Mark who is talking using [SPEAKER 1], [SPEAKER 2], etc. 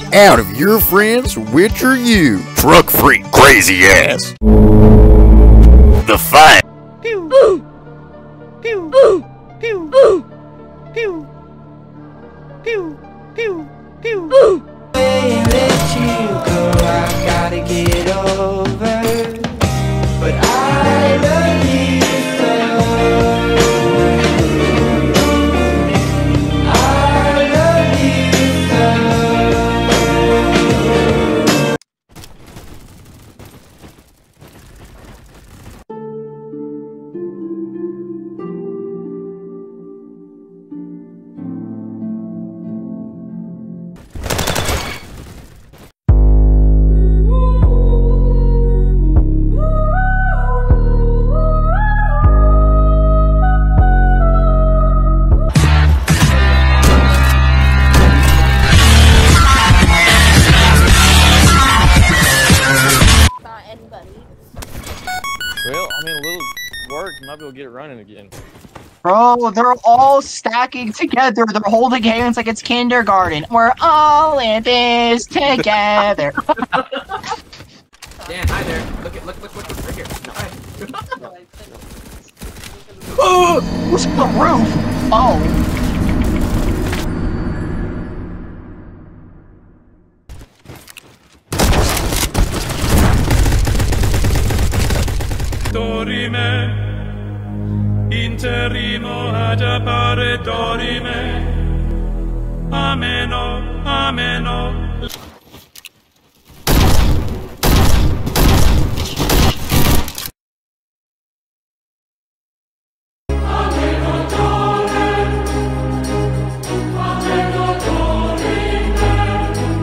[SPEAKER 1] Out of your friends, which are you? Truck freak, crazy ass. The fight.
[SPEAKER 2] Pew. Ooh. Pew. Ooh. Pew. Ooh. Pew. Pew. Pew. Pew. Ooh.
[SPEAKER 3] Let you go, I gotta get over, but I love you so. I love you so.
[SPEAKER 4] Well, I mean, a little work, you might be able to get it running again.
[SPEAKER 5] Bro, they're all stacking together. They're holding hands like it's kindergarten. We're all in this together.
[SPEAKER 6] Dan, hi there. Look, right here. Hi.
[SPEAKER 5] Oh, what's the roof? Oh.
[SPEAKER 7] Dorime, interrimo ad appare dorime, ameno, ameno.